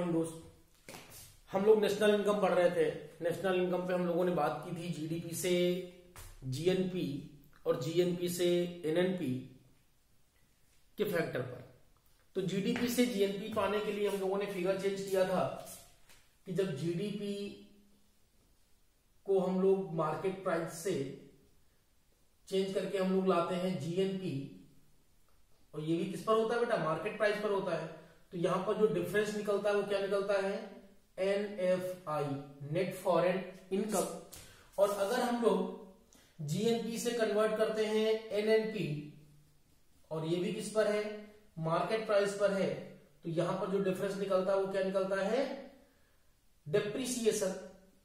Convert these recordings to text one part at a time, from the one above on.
Morning दोस्त। हम लोग नेशनल इनकम पढ़ रहे थे। नेशनल इनकम पे हम लोगों ने बात की थी जीडीपी से जीएनपी और जीएनपी से एनएनपी के फैक्टर पर। तो जीडीपी से जीएनपी पाने के लिए हम लोगों ने फिगर चेंज किया था कि जब जीडीपी को हम लोग मार्केट प्राइस से चेंज करके हम लोग लाते हैं जीएनपी, और ये भी किस पर होता है बेटा? मार्केट प्राइस पर होता है। तो यहां पर जो डिफरेंस निकलता है वो क्या निकलता है? NFI, net foreign income. और अगर हम लोग जीएनपी से कन्वर्ट करते हैं एनएनपी, और ये भी किस पर है? मार्केट प्राइस पर है, तो यहां पर जो डिफरेंस निकलता है वो क्या निकलता है? डेप्रिसिएशन,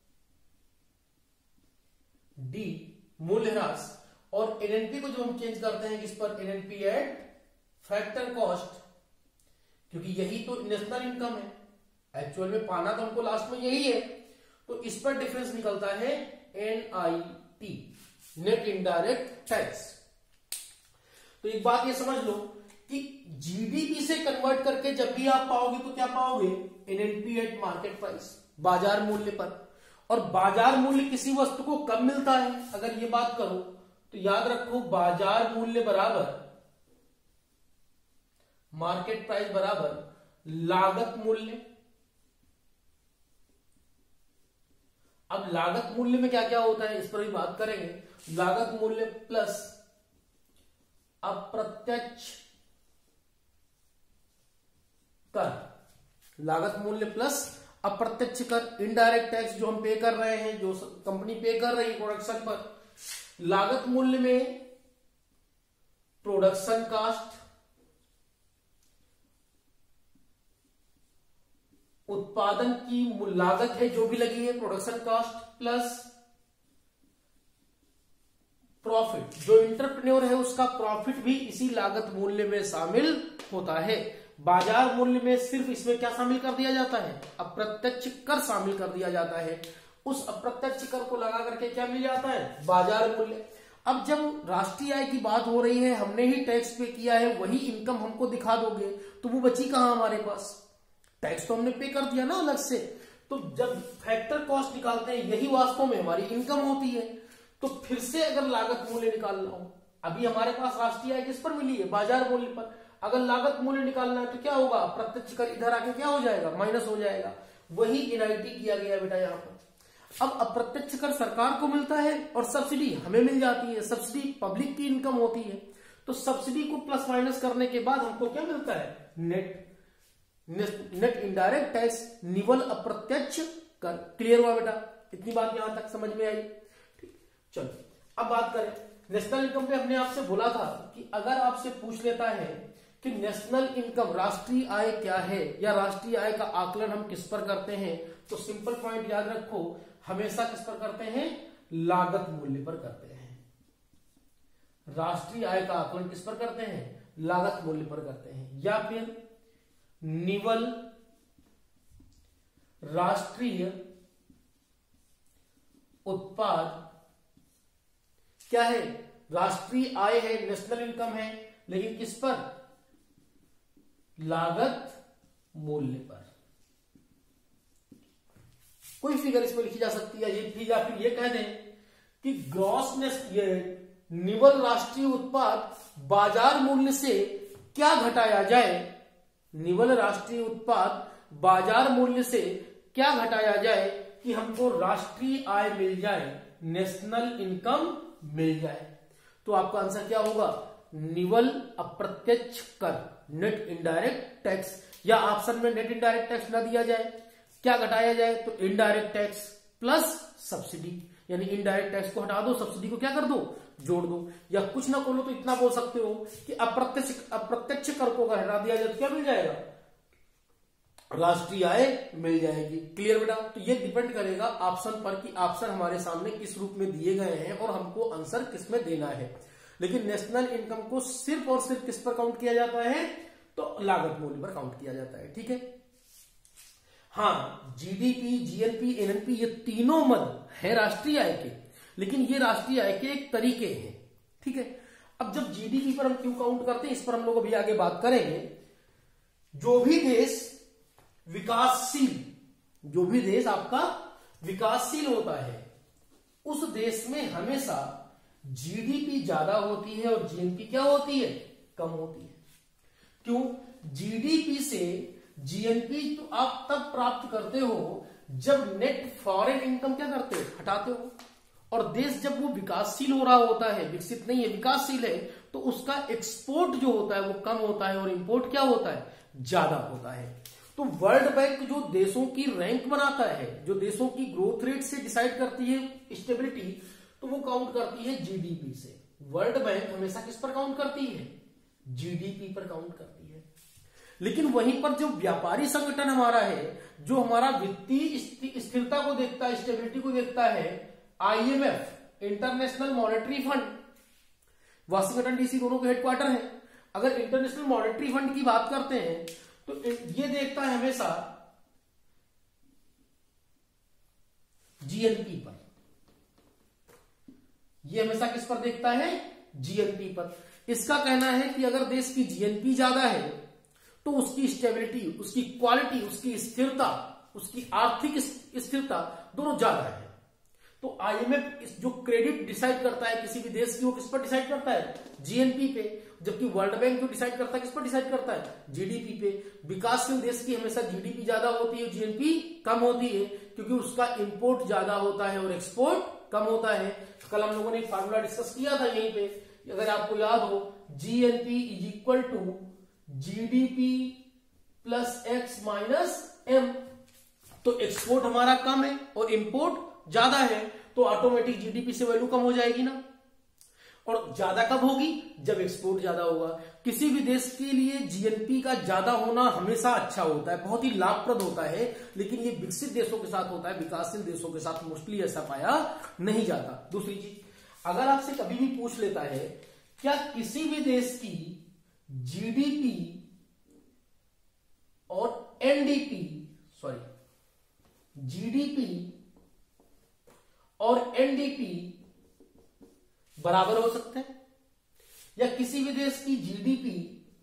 डी मूल्यह्रास। और एनएनपी को जो हम चेंज करते हैं किस पर? एनएनपी एट फैक्टर कॉस्ट, क्योंकि यही तो नेशनल इनकम है। एक्चुअल में पाना तो हमको लास्ट में यही है, तो इस पर डिफरेंस निकलता है एनआईटी, नेट इनडायरेक्ट टैक्स। तो एक बात ये समझ लो कि जीडीपी से कन्वर्ट करके जब भी आप पाओगे तो क्या पाओगे? एनएनपी एट मार्केट प्राइस, बाजार मूल्य पर। और बाजार मूल्य किसी वस्तु को कब मिलता है? अगर ये बात करो तो याद रखो, बाजार मूल्य बराबर मार्केट प्राइस बराबर लागत मूल्य। अब लागत मूल्य में क्या क्या होता है इस पर भी बात करेंगे। लागत मूल्य प्लस अप्रत्यक्ष कर, लागत मूल्य प्लस अप्रत्यक्ष कर, इनडायरेक्ट टैक्स जो हम पे कर रहे हैं, जो कंपनी पे कर रही है प्रोडक्शन पर। लागत मूल्य में प्रोडक्शन कास्ट, उत्पादन की लागत है जो भी लगी है, प्रोडक्शन कॉस्ट, प्लस प्रॉफिट, जो इंटरप्रेन्योर है उसका प्रॉफिट भी इसी लागत मूल्य में शामिल होता है। बाजार मूल्य में सिर्फ इसमें क्या शामिल कर दिया जाता है? अप्रत्यक्ष कर शामिल कर दिया जाता है। उस अप्रत्यक्ष कर को लगा करके क्या मिल जाता है? बाजार मूल्य। अब जब राष्ट्रीय आय की बात हो रही है, हमने ही टैक्स पे किया है, वही इनकम हमको दिखा दोगे तो वो बची कहां हमारे पास? टैक्स तो हमने पे कर दिया ना अलग से। तो जब फैक्टर कॉस्ट निकालते हैं, यही वास्तव में हमारी इनकम होती है। तो फिर से अगर लागत मूल्य निकालना हो, अभी हमारे पास राष्ट्रीय आय किस पर मिली है? बाजार मूल्य पर। अगर लागत मूल्य निकालना है तो क्या होगा? प्रत्यक्ष कर इधर आके क्या हो जाएगा? माइनस हो जाएगा। वही एनआईटी किया गया बेटा यहाँ पर। अब अप्रत्यक्ष कर सरकार को मिलता है और सब्सिडी हमें मिल जाती है। सब्सिडी पब्लिक की इनकम होती है। तो सब्सिडी को प्लस माइनस करने के बाद हमको क्या मिलता है? नेट इनडायरेक्ट टैक्स, निवल अप्रत्यक्ष कर। क्लियर हुआ बेटा? इतनी बात यहां तक समझ में आई? ठीक, चलो अब बात करें नेशनल इनकम पे। हमने आपसे बोला था कि अगर आपसे पूछ लेता है कि नेशनल इनकम, राष्ट्रीय आय क्या है, या राष्ट्रीय आय का आकलन हम किस पर करते हैं, तो सिंपल पॉइंट याद रखो, हमेशा किस पर करते हैं? लागत मूल्य पर करते हैं। राष्ट्रीय आय का आकलन किस पर करते हैं? लागत मूल्य पर करते हैं। या फिर निवल राष्ट्रीय उत्पाद क्या है? राष्ट्रीय आय है, नेशनल इनकम है, लेकिन किस पर? लागत मूल्य पर। कोई फिगर इसमें लिखी जा सकती है, या फिर ये कह दें कि ग्रॉस निवल राष्ट्रीय उत्पाद बाजार मूल्य से क्या घटाया जाए? निवल राष्ट्रीय उत्पाद बाजार मूल्य से क्या घटाया जाए कि हमको राष्ट्रीय आय मिल जाए, नेशनल इनकम मिल जाए? तो आपका आंसर क्या होगा? निवल अप्रत्यक्ष कर, नेट इनडायरेक्ट टैक्स। या ऑप्शन में नेट इनडायरेक्ट टैक्स ना दिया जाए, क्या घटाया जाए? तो इनडायरेक्ट टैक्स प्लस सब्सिडी, यानी इनडायरेक्ट टैक्स को हटा दो, सब्सिडी को क्या कर दो? जोड़ दो। या कुछ ना बोलो तो इतना बोल सकते हो कि अप्रत्यक्ष कर को अगर हटा दिया जाए तो क्या मिल जाएगा? राष्ट्रीय आय मिल जाएगी। क्लियर बेटा? तो ये डिपेंड करेगा ऑप्शन पर कि ऑप्शन हमारे सामने किस रूप में दिए गए हैं और हमको आंसर किस में देना है। लेकिन नेशनल इनकम को सिर्फ और सिर्फ किस पर काउंट किया जाता है? तो लागत मूल्य पर काउंट किया जाता है। ठीक है? हाँ, जीडीपी, जीएनपी, एनएनपी ये तीनों मद है राष्ट्रीय आय के, लेकिन ये राष्ट्रीय आय के एक तरीके हैं। ठीक है? अब जब जीडीपी पर हम क्यों काउंट करते हैं, इस पर हम लोग अभी आगे बात करेंगे। जो भी देश विकासशील, जो भी देश आपका विकासशील होता है उस देश में हमेशा जीडीपी ज्यादा होती है और जीएनपी क्या होती है, कम होती है। क्यों? जीडीपी से जीएनपी तो आप तब प्राप्त करते हो जब नेट फॉरेन इनकम क्या करते हो, हटाते हो। और देश जब वो विकासशील हो रहा होता है, विकसित नहीं है विकासशील है, तो उसका एक्सपोर्ट जो होता है वो कम होता है और इंपोर्ट क्या होता है, ज्यादा होता है। तो वर्ल्ड बैंक जो देशों की रैंक बनाता है, जो देशों की ग्रोथ रेट से डिसाइड करती है स्टेबिलिटी, तो वो काउंट करती है जीडीपी से। वर्ल्ड बैंक हमेशा किस पर काउंट करती है, जीडीपी पर काउंट करती है। लेकिन वहीं पर जो व्यापारी संगठन हमारा है, जो हमारा वित्तीय स्थिरता को देखता है, स्टेबिलिटी को देखता है, IMF international monetary fund, Washington DC दोनों के हेडक्वार्टर है। अगर इंटरनेशनल मॉनेटरी फंड की बात करते हैं तो ये देखता है हमेशा जीएनपी पर, ये हमेशा किस पर देखता है, जीएनपी पर। इसका कहना है कि अगर देश की जीएनपी ज्यादा है तो उसकी स्टेबिलिटी, उसकी क्वालिटी, उसकी स्थिरता, उसकी आर्थिक स्थिरता दोनों ज्यादा है। तो आईएमएफ जो क्रेडिट डिसाइड करता है किसी भी देश की, वो किस पर डिसाइड करता है, जीएनपी पे। जबकि वर्ल्ड बैंक जो डिसाइड करता है किस पर डिसाइड करता है, जीडीपी पे। विकासशील देश की हमेशा जीडीपी ज्यादा होती है, जीएनपी कम होती है, क्योंकि उसका इंपोर्ट ज्यादा होता है और एक्सपोर्ट कम होता है। कल हम लोगों ने एक फार्मूला डिस्कस किया था यहीं पे, अगर आपको याद हो, GNP is equal to GDP plus X minus M. तो एक्सपोर्ट हमारा कम है और इंपोर्ट ज्यादा है, तो ऑटोमेटिक जीडीपी से वैल्यू कम हो जाएगी ना। और ज्यादा कब होगी, जब एक्सपोर्ट ज्यादा होगा। किसी भी देश के लिए जीएनपी का ज्यादा होना हमेशा अच्छा होता है, बहुत ही लाभप्रद होता है, लेकिन ये विकसित देशों के साथ होता है, विकासशील देशों के साथ मोस्टली ऐसा पाया नहीं जाता। दूसरी चीज, अगर आपसे कभी भी पूछ लेता है क्या किसी भी देश की जीडीपी और एनडीपी, जीडीपी और एनडीपी बराबर हो सकते हैं, या किसी भी देश की जीडीपी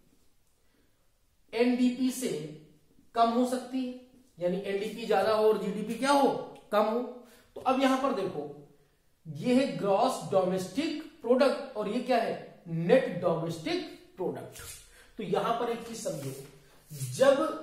एनडीपी से कम हो सकती है, यानी एनडीपी ज्यादा हो और जीडीपी क्या हो, कम हो। तो अब यहां पर देखो, ये है ग्रॉस डोमेस्टिक प्रोडक्ट और ये क्या है, नेट डोमेस्टिक प्रोडक्ट। तो यहां पर एक चीज समझो, जब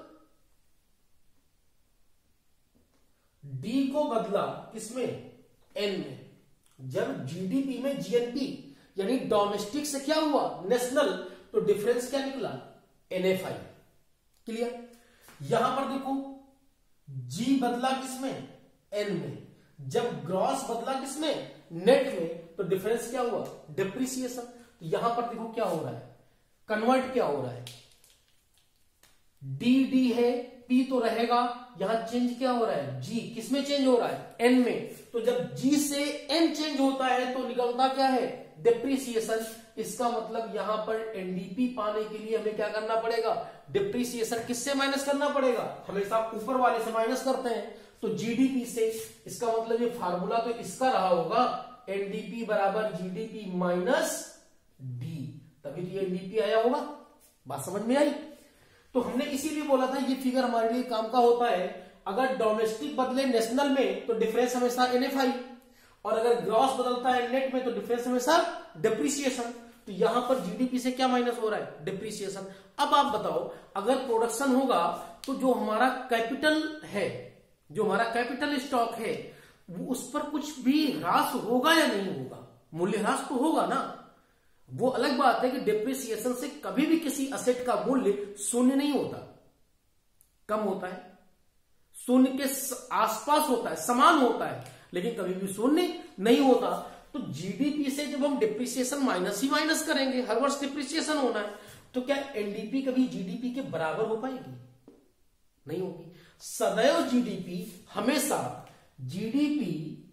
डी को बदला किसमें, एन में, जब जीडीपी में जीएनपी यानी डोमेस्टिक से क्या हुआ, नेशनल, तो डिफरेंस क्या निकला, एनएफआई। क्लियर? यहां पर देखो, जी बदला किसमें, एन में, जब ग्रॉस बदला किसमें, नेट में, तो डिफरेंस क्या हुआ, डिप्रिसिएशन। तो यहां पर देखो क्या हो रहा है, कन्वर्ट क्या हो रहा है, डी डी है, पी तो रहेगा, यहां चेंज क्या हो रहा है, जी किसमें चेंज हो रहा है, एन में। तो जब जी से एन चेंज होता है तो निकलता क्या है, डिप्रिसिएशन। इसका मतलब यहां पर एनडीपी पाने के लिए हमें क्या करना पड़ेगा, डिप्रिसिएशन किससे माइनस करना पड़ेगा, हमेशा ऊपर वाले से माइनस करते हैं, तो जीडीपी से। इसका मतलब ये फार्मूला तो इसका रहा होगा, एनडीपी बराबर जीडीपी माइनस डी, तभी तो ये एनडीपी आया होगा। बात समझ में आई? तो हमने इसीलिए बोला था ये फिगर हमारे लिए काम का होता है। अगर डोमेस्टिक बदले नेशनल में तो डिफरेंस हमेशा एनएफआई, और अगर ग्रॉस बदलता है नेट में तो डिफरेंस हमेशा डिप्रिसिएशन। तो यहां पर जीडीपी से क्या माइनस हो रहा है, डिप्रिसिएशन। अब आप बताओ, अगर प्रोडक्शन होगा तो जो हमारा कैपिटल है, जो हमारा कैपिटल स्टॉक है, वो उस पर कुछ भी ह्रास होगा या नहीं होगा, मूल्य ह्रास तो होगा ना। वो अलग बात है कि डिप्रिसिएशन से कभी भी किसी असेट का मूल्य शून्य नहीं होता, कम होता है, शून्य के आसपास होता है, समान होता है, लेकिन कभी भी शून्य नहीं होता। तो जीडीपी से जब हम डिप्रिसिएशन माइनस ही माइनस करेंगे, हर वर्ष डिप्रिसिएशन होना है, तो क्या एनडीपी कभी जीडीपी के बराबर हो पाएगी, नहीं होगी। सदैव जीडीपी हमेशा जीडीपी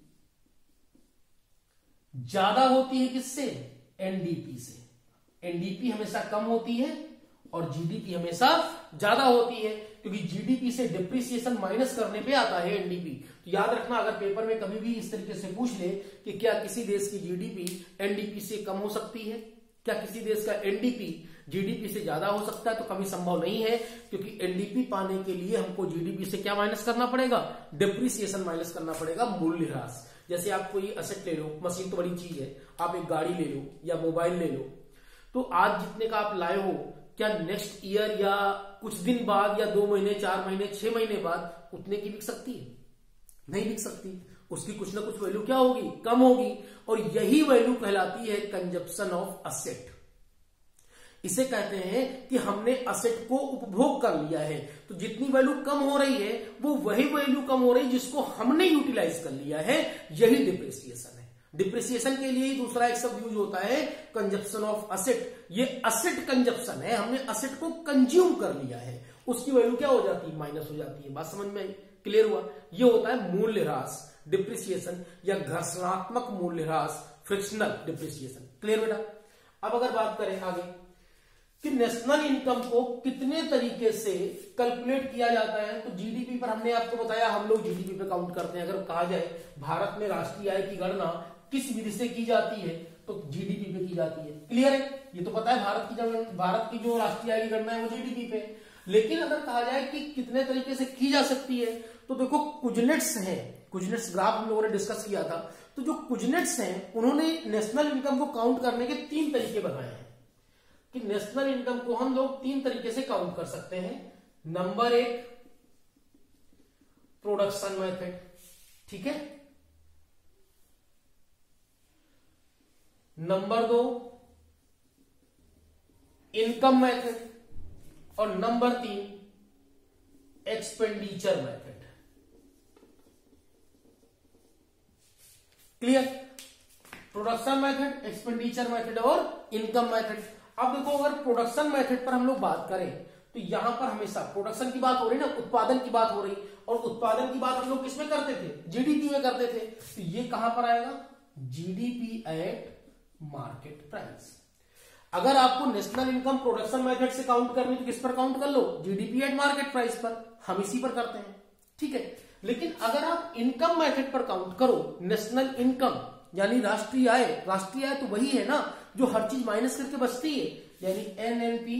ज्यादा होती है किससे, एनडीपी से। एनडीपी हमेशा कम होती है और जीडीपी हमेशा ज्यादा होती है, क्योंकि जीडीपी से डिप्रिसिएशन माइनस करने पे आता है एनडीपी। तो याद रखना, अगर पेपर में कभी भी इस तरीके से पूछ ले कि क्या किसी देश की जीडीपी एनडीपी से कम हो सकती है, क्या किसी देश का एनडीपी जीडीपी से ज्यादा हो सकता है तो कभी संभव नहीं है, क्योंकि एलडीपी पाने के लिए हमको जीडीपी से क्या माइनस करना पड़ेगा, डिप्रिसिएशन माइनस करना पड़ेगा, मूल्यह्रास। जैसे आप कोई असेट ले लो, मशीन तो बड़ी चीज है, आप एक गाड़ी ले लो या मोबाइल ले लो, तो आज जितने का आप लाए हो, क्या नेक्स्ट ईयर या कुछ दिन बाद या 2 महीने 4 महीने 6 महीने बाद उतने की बिक सकती है? नहीं बिक सकती। उसकी कुछ ना कुछ वैल्यू क्या होगी, कम होगी, और यही वैल्यू कहलाती है कंजप्शन ऑफ असेट। इसे कहते हैं कि हमने असेट को उपभोग कर लिया है, तो जितनी वैल्यू कम हो रही है वो वही वैल्यू कम हो रही है जिसको हमने यूटिलाइज कर लिया है, यही डिप्रिसिएशन है। डिप्रिसिएशन के लिए ही दूसरा एक शब्द यूज होता है कंजप्शन ऑफ असेट। ये असेट कंजप्शन है, हमने असेट को कंज्यूम कर लिया है, उसकी वैल्यू क्या हो जाती है, माइनस हो जाती है। बात समझ में आई, क्लियर हुआ? ये होता है मूल्यह्रास, डिप्रिसिएशन या घर्षणात्मक मूल्यह्रास, फ्रिक्शनल डिप्रिसिएशन। क्लियर बेटा? अब अगर बात करें आगे कि नेशनल इनकम को कितने तरीके से कैलकुलेट किया जाता है, तो जीडीपी पर हमने आपको बताया, हम लोग जीडीपी पे काउंट करते हैं। अगर कहा जाए भारत में राष्ट्रीय आय की गणना किस विधि से की जाती है, तो जीडीपी पे की जाती है। क्लियर है? ये तो पता है, भारत की जो राष्ट्रीय आय की गणना है वो जीडीपी पे। लेकिन अगर कहा जाए कि कितने तरीके से की जा सकती है, तो देखो कुजनेट्स हैं, कुजनेट्स ग्राफ हम लोगों ने डिस्कस किया था, तो जो कुजनेट्स हैं उन्होंने नेशनल इनकम को काउंट करने के 3 तरीके बनाए हैं कि नेशनल इनकम को हम लोग 3 तरीके से काउंट कर सकते हैं। नंबर 1 प्रोडक्शन मेथड, ठीक है। नंबर 2 इनकम मेथड, और number 3 expenditure method. Clear? Production method, expenditure method और इनकम मेथड। अब देखो, अगर प्रोडक्शन मेथड पर हम लोग बात करें तो यहां पर हमेशा प्रोडक्शन की बात हो रही ना, उत्पादन की बात हो रही, और उत्पादन की बात हम लोग किसमें करते थे, जीडीपी में करते थे। तो ये कहां पर आएगा, जीडीपी एट मार्केट प्राइस। अगर आपको नेशनल इनकम प्रोडक्शन मेथड से काउंट करनी तो किस पर काउंट कर लो, जीडीपी एट मार्केट प्राइस पर, हम इसी पर करते हैं, ठीक है। लेकिन अगर आप इनकम मेथड पर काउंट करो, नेशनल इनकम यानी राष्ट्रीय आय, राष्ट्रीय आय तो वही है ना जो हर चीज माइनस करके बचती है, यानी एनएनपी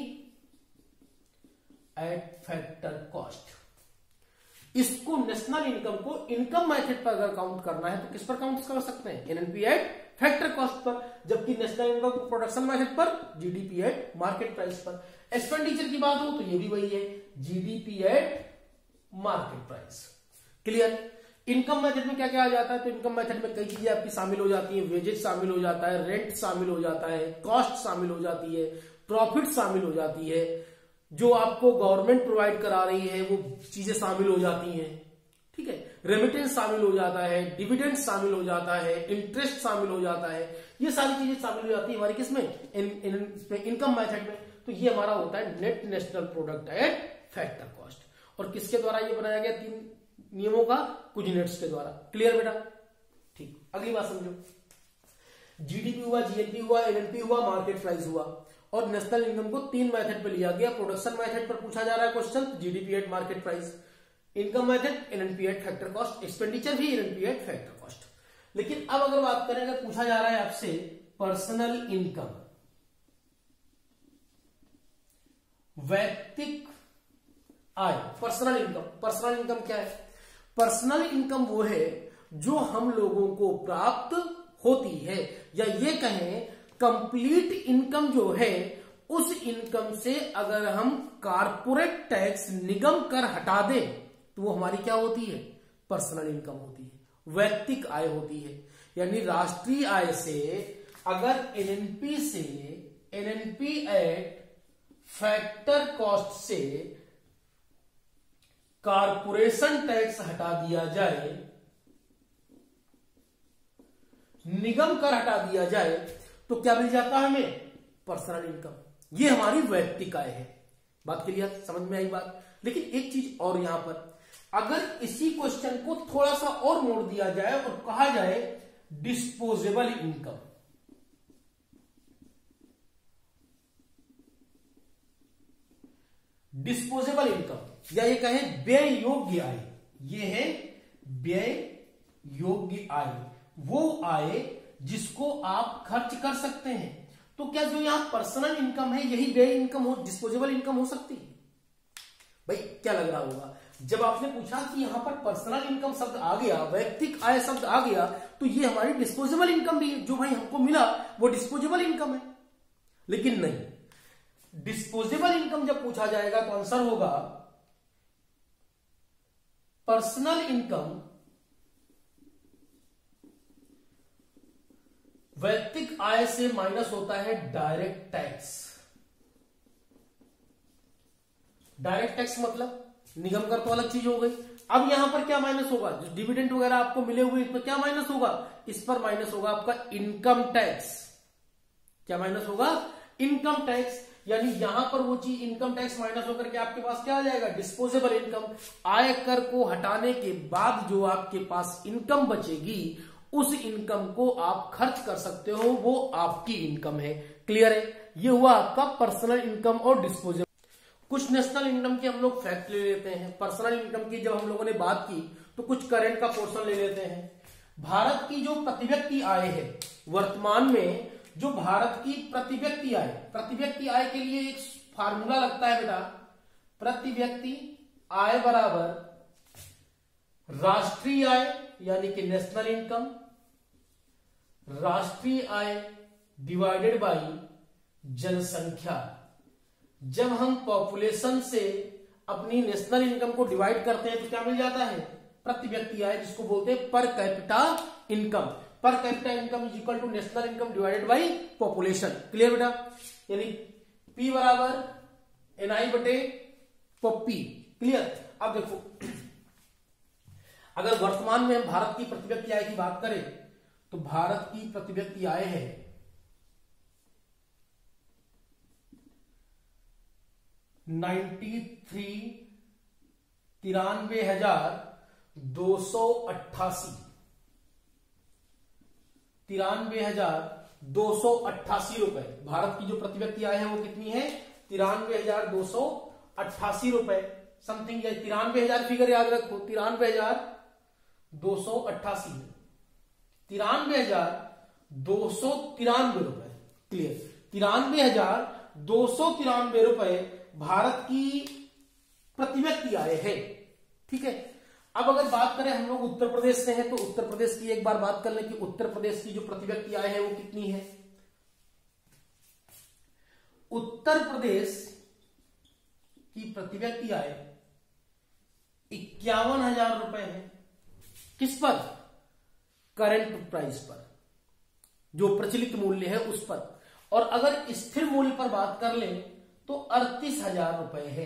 एट फैक्टर कॉस्ट। इसको नेशनल इनकम को इनकम मेथड पर अगर काउंट करना है तो किस पर काउंट कर सकते हैं, एनएनपी एट फैक्टर कॉस्ट पर, जबकि नेशनल इनकम को प्रोडक्शन मेथड पर, जीडीपी एट मार्केट प्राइस पर। एक्सपेंडिचर की बात हो तो ये भी वही है, GDP at market price. Clear? Income method में क्या क्या आ जाता है, तो इनकम मेथड में कई चीजें आपकी शामिल हो जाती है, वेजेज शामिल हो जाता है, रेंट शामिल हो जाता है, कॉस्ट शामिल हो जाती है, प्रॉफिट शामिल हो जाती है, जो आपको गवर्नमेंट प्रोवाइड करा रही है वो चीजें शामिल हो जाती हैं, ठीक है, रेमिटेंस शामिल हो जाता है, डिविडेंड शामिल हो जाता है, इंटरेस्ट शामिल हो जाता है, ये सारी चीजें शामिल हो जाती है हमारी किसमें, इनकम मेथड में। तो ये हमारा होता है net national product at factor cost. और किसके द्वारा ये बनाया गया, 3 नियमों का, कुजनेट्स के द्वारा। क्लियर बेटा? ठीक। अगली बात समझो, जीडीपी हुआ, जीएनपी हुआ, एनएनपी हुआ, मार्केट प्राइस हुआ, और नेशनल इनकम को 3 मेथड पे लिया गया। प्रोडक्शन मेथड पर पूछा जा रहा है question, GDP at market price, income method NNP at factor cost, expenditure भी एनएनपी एट फैक्टर कॉस्ट। लेकिन अब अगर बात करें, अगर पूछा जा रहा है आपसे पर्सनल इनकम, वैयक्तिक आय, पर्सनल इनकम। पर्सनल इनकम क्या है? पर्सनल इनकम वो है जो हम लोगों को प्राप्त होती है, या ये कहें कंप्लीट इनकम जो है, उस इनकम से अगर हम कारपोरेट टैक्स, निगम कर हटा दें तो वो हमारी क्या होती है, पर्सनल इनकम होती है, वैयक्तिक आय होती है। यानी राष्ट्रीय आय से अगर एनएनपी से, एनएनपी एट फैक्टर कॉस्ट से कारपोरेशन टैक्स हटा दिया जाए, निगम कर हटा दिया जाए, तो क्या मिल जाता है हमें, पर्सनल इनकम। ये हमारी वैयक्तिक आय है। बात क्लियर, समझ में आई बात? लेकिन एक चीज और यहां पर, अगर इसी क्वेश्चन को थोड़ा सा और मोड़ दिया जाए और कहा जाए डिस्पोजेबल इनकम, डिस्पोजेबल इनकम, या ये कहें व्यय योग्य आय, ये है व्यय योग्य आय, वो आय जिसको आप खर्च कर सकते हैं, तो क्या जो यहाँ पर्सनल इनकम है यही व्यय इनकम हो, डिस्पोजेबल इनकम हो सकती है? भाई क्या लग रहा होगा, जब आपने पूछा कि यहां पर पर्सनल इनकम शब्द आ गया, वैयक्तिक आय शब्द आ गया, तो ये हमारी डिस्पोजेबल इनकम भी है, जो भाई हमको मिला वो डिस्पोजेबल इनकम है। लेकिन नहीं, डिस्पोजेबल इनकम जब पूछा जाएगा तो आंसर होगा पर्सनल इनकम वैयक्तिक आय से माइनस होता है डायरेक्ट टैक्स। डायरेक्ट टैक्स मतलब निगम कर तो अलग चीज हो गई। अब यहां पर क्या माइनस होगा, जो डिविडेंड वगैरह आपको मिले हुए इसमें क्या माइनस होगा, इस पर माइनस होगा आपका इनकम टैक्स। क्या माइनस होगा, इनकम टैक्स। यानी यहां पर वो चीज इनकम टैक्स माइनस होकर के आपके पास क्या आ जाएगा, डिस्पोजेबल इनकम। आयकर को हटाने के बाद जो आपके पास इनकम बचेगी उस इनकम को आप खर्च कर सकते हो, वो आपकी इनकम है। क्लियर है, ये हुआ आपका पर्सनल इनकम और डिस्पोजेबल। कुछ नेशनल इनकम के हम लोग फैक्ट ले लेते हैं। पर्सनल इनकम की जब हम लोगों ने बात की तो कुछ करंट का पोर्शन ले लेते हैं। भारत की जो प्रति व्यक्ति आय है, वर्तमान में जो भारत की प्रति व्यक्ति आय के लिए एक फार्मूला लगता है बेटा, प्रति व्यक्ति आय बराबर राष्ट्रीय आय यानी कि नेशनल इनकम, राष्ट्रीय आय डिवाइडेड बाय जनसंख्या। जब हम पॉपुलेशन से अपनी नेशनल इनकम को डिवाइड करते हैं तो क्या मिल जाता है, प्रति व्यक्ति आय, जिसको बोलते हैं per capita income. Per capita income is equal to national income divided by population. Clear बेटा, यानी P बराबर NI बटे P। क्लियर। अब देखो, अगर वर्तमान में हम भारत की प्रति व्यक्ति आय की बात करें तो भारत की प्रति व्यक्ति आय है 93,288 रुपए। भारत की जो प्रति व्यक्ति आय है वो कितनी है, 93,288 रुपए समथिंग। या 93,000 फिगर याद रखो, 93,288, 93,293 रुपए। क्लियर, 93,293 रुपए भारत की प्रति व्यक्ति आय है। ठीक है। अब अगर बात करें हम लोग उत्तर प्रदेश से हैं तो उत्तर प्रदेश की एक बार बात कर लें कि उत्तर प्रदेश की जो प्रति व्यक्ति आय है वो कितनी है। उत्तर प्रदेश की प्रति व्यक्ति आय 51,000 रुपए है। किस पर, करंट प्राइस पर, जो प्रचलित मूल्य है उस पर। और अगर स्थिर मूल्य पर बात कर लें तो 38,000 रुपए है।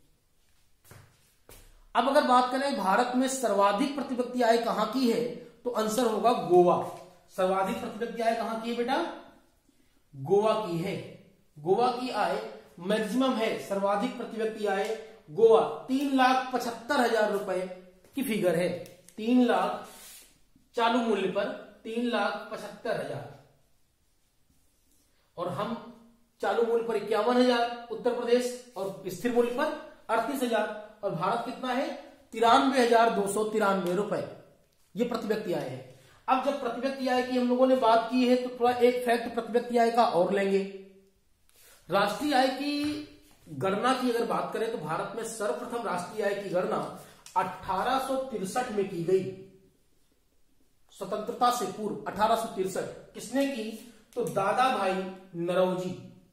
अब अगर बात करें भारत में सर्वाधिक प्रति व्यक्ति आय कहां की है तो आंसर होगा गोवा। सर्वाधिक प्रति व्यक्ति आय कहां की है बेटा, गोवा की है। गोवा की आय मैक्सिमम है, सर्वाधिक प्रति व्यक्ति आय गोवा 3,75,000 रुपए की फिगर है। 3 लाख चालू मूल्य पर 3,75,000 और हम चालू मूल्य पर 51,000 उत्तर प्रदेश और स्थिर मूल्य पर 38,000 और भारत कितना है 93,293 रुपए। ये प्रति व्यक्ति आय है। अब जब प्रति व्यक्ति आय की हम लोगों ने बात की है तो थोड़ा एक फैक्ट प्रति व्यक्ति आय का और लेंगे। राष्ट्रीय आय की गणना की अगर बात करें तो भारत में सर्वप्रथम राष्ट्रीय आय की गणना 1863 में की गई, स्वतंत्रता से पूर्व 1863। किसने की, तो दादा भाई नरौजी।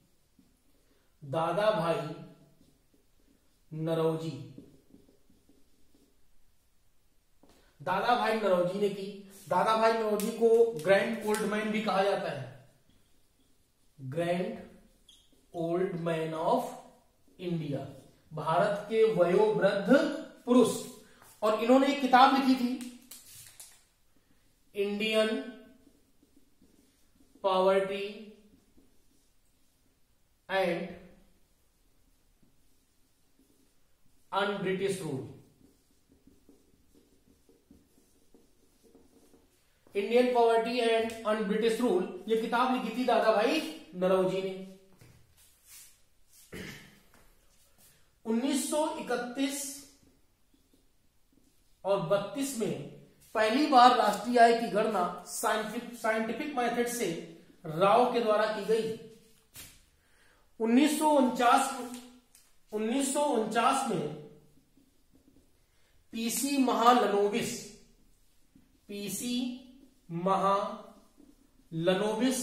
दादा भाई नरौजी, दादा भाई नरौजी ने की। दादा भाई नरौजी को ग्रैंड ओल्ड मैन भी कहा जाता है, grand old man of India, Bharat के वयोवृद्ध पुरुष। और इन्होंने एक किताब लिखी थी, Indian poverty and un British rule. Indian poverty and un British rule, ये किताब लिखी थी दादा भाई नरौजी ने। 1931 और 32 में पहली बार राष्ट्रीय आय की गणना साइंटिफिक मेथड से राव के द्वारा की गई। 1949 में पीसी महालनोबिस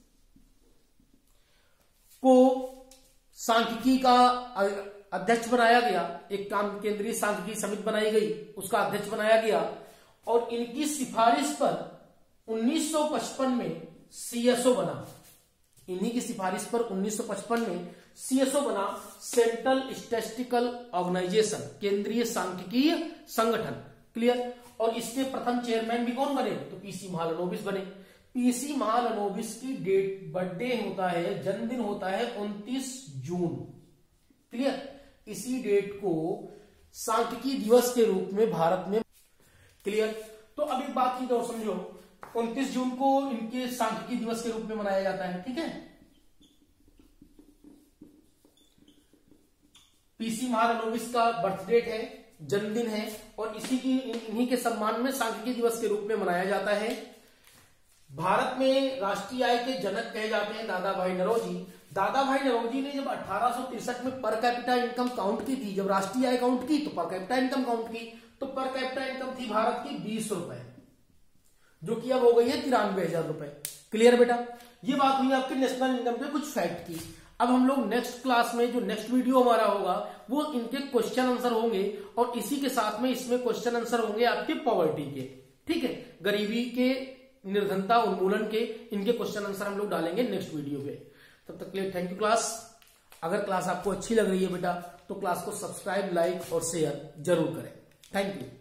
को सांख्यिकी का अध्यक्ष बनाया गया। एक केंद्रीय सांख्यिकी समिति बनाई गई, उसका अध्यक्ष बनाया गया और इनकी सिफारिश पर 1955 में सीएसओ बना। इन्हीं की सिफारिश पर 1955 में सीएसओ बना, सेंट्रल स्टैटिस्टिकल ऑर्गेनाइजेशन, केंद्रीय सांख्यिकीय संगठन। क्लियर। और इसके प्रथम चेयरमैन भी कौन बने? तो पीसी महालनोबिस बने। पीसी महालनोबिस की बर्थडे होता है, जन्मदिन होता है 29 जून। क्लियर। इसी डेट को सांख्यिकी दिवस के रूप में भारत में। क्लियर। तो अब एक बात की और समझो, 29 जून को इनके सांख्यिकी दिवस के रूप में मनाया जाता है। ठीक है। पीसी महालनोबिस का बर्थ डेट है, जन्मदिन है और इन्हीं के सम्मान में सांख्यिकी दिवस के रूप में मनाया जाता है। भारत में राष्ट्रीय आय के जनक कहे जाते हैं दादा भाई नौरोजी। दादा भाई नौरोजी ने जब 1863 में पर कैपिटा इनकम काउंट की थी, जब राष्ट्रीय आय काउंट की तो पर कैपिटा इनकम काउंट की, तो पर कैपिटा इनकम थी भारत की 20 रुपए, जो कि अब हो गई है 93,000 रुपए। क्लियर बेटा। ये बात हुई आपके नेशनल इनकम पे कुछ फैक्ट की। अब हम लोग नेक्स्ट क्लास में, जो नेक्स्ट वीडियो हमारा होगा, वो इनके क्वेश्चन आंसर होंगे और इसी के साथ में इसमें क्वेश्चन आंसर होंगे आपके पॉवर्टी के। ठीक है। गरीबी के, निर्धनता उन्मूलन के, इनके क्वेश्चन आंसर हम लोग डालेंगे नेक्स्ट वीडियो पे। तब तक के लिए थैंक यू क्लास। अगर क्लास आपको अच्छी लग रही है बेटा तो क्लास को सब्सक्राइब, लाइक और शेयर जरूर करें। Thank you.